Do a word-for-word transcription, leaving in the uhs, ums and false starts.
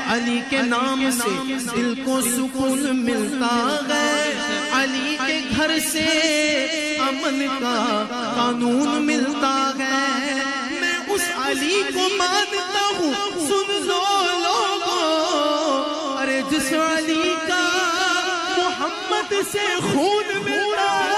अली के नाम से दिल को सुकून मिलता है, अली के घर से अमन का कानून मिलता है। मैं उस अली को मानता हूँ, सुन लो लोगों, अरे जिस अली का मोहम्मद से खून मिलता है,